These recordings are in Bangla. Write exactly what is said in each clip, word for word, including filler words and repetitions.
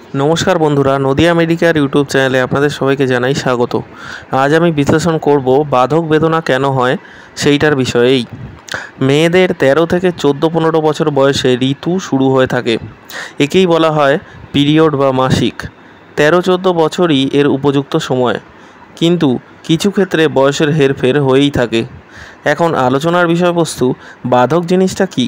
नमस्कार बंधुरा नदिया मेडिकेयर यूट्यूब चैनले आपनादेर सबाइके जानाई स्वागत। आज आमी विश्लेषण करब बाधक बेदना केन हय सेइटार विषयेई। मेयेदेर तेरो थेके चौदो पंद्रो बछर बयसे ऋतु शुरू हये थाके, एकेई बला हय पिरियड बा मासिक। तेरो चौदो बछरई एर उपयुक्त समय, किन्तु किछु क्षेत्रे बयसेर हेरफेर हयेई थाके। एखन आलोचनार विषयबस्तु बाधक जिनिसटा कि।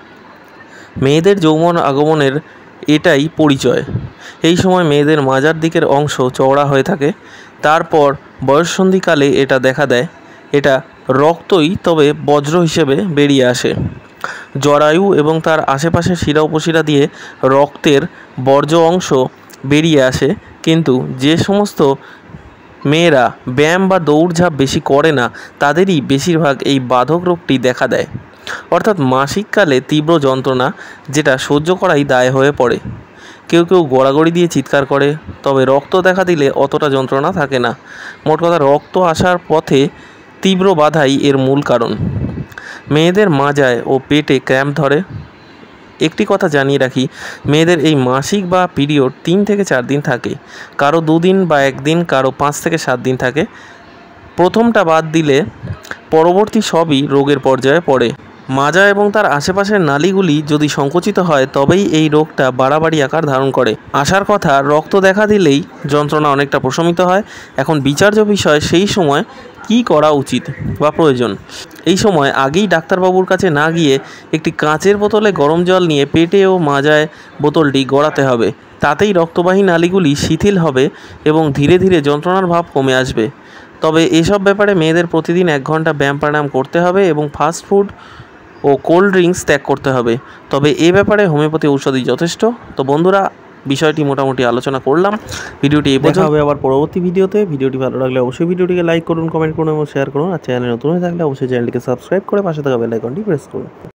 मेयेदेर यौवन आगमनेर एटाई परिचय। এই সময় মেয়েদের মাজার দিকের অংশ চওড়া হয়ে থাকে। তারপর বয়ঃসন্ধিকালে এটা দেখা দেয়। এটা রক্তই তবে বজ্র হিসেবে বেরিয়ে আসে। জরায়ু এবং তার আশেপাশের শিরা উপশিরা দিয়ে রক্তের বর্জ্য অংশ বেরিয়ে আসে, কিন্তু যে সমস্ত মেয়েরা ব্যায়াম বা দৌড়ঝাঁপ বেশি করে না তাদেরই বেশিরভাগ এই বাধক রোগটি দেখা দেয়, অর্থাৎ মাসিককালে তীব্র যন্ত্রণা যেটা সহ্য করাই দায় হয়ে পড়ে। কেউ কেউ গড়াগড়ি দিয়ে চিৎকার করে, তবে রক্ত দেখা দিলে অতটা যন্ত্রণা থাকে না। মোট কথা রক্ত আসার পথে তীব্র বাধাই এর মূল কারণ। মেয়েদের মাজায় ও পেটে ক্র্যাম্প ধরে। একটি কথা জানিয়ে রাখি, মেয়েদের এই মাসিক বা পিরিয়ড তিন থেকে চার দিন থাকে, কারো দুদিন বা একদিন, কারো পাঁচ থেকে সাত দিন থাকে। প্রথমটা বাদ দিলে পরবর্তী সবই রোগের পর্যায়ে পড়ে। মাজা এবং তার আশেপাশের নালীগুলি যদি সংকুচিত হয় তবেই এই রোগটা বাড়াবাড়ি আকার ধারণ করে। আসার কথা রক্ত দেখা দিলেই যন্ত্রণা অনেকটা প্রশমিত হয়। এখন বিচার্য বিষয় সেই সময় কি করা উচিত বা প্রয়োজন। এই সময় আগেই ডাক্তারবাবুর কাছে না গিয়ে একটি কাঁচের বোতলে গরম জল নিয়ে পেটে ও মাজায় বোতলটি গড়াতে হবে। তাতেই রক্তবাহী নালীগুলি শিথিল হবে এবং ধীরে ধীরে যন্ত্রণার ভাব কমে আসবে। তবে এসব ব্যাপারে মেয়েদের প্রতিদিন এক ঘন্টা ব্যায়াম প্রাণায়াম করতে হবে এবং ফাস্ট ফুড ও কোল্ড ড্রিঙ্কস ত্যাগ করতে হবে। তবে এ ব্যাপারে হোমিওপ্যাথি ঔষধই যথেষ্ট। তো বন্ধুরা, বিষয়টি মোটামুটি আলোচনা করলাম। ভিডিওটি এই পর্যন্ত হবে, আবার পরবর্তী ভিডিওতে। ভিডিওটি ভালো লাগলে অবশ্যই ভিডিওটিকে লাইক করুন, কমেন্ট করুন এবং শেয়ার করুন। আর চ্যানেলে নতুন হয়ে থাকলে অবশ্যই চ্যানেলটিকে সাবস্ক্রাইব করে পাশে থাকা বেল আইকনটি প্রেস করুন।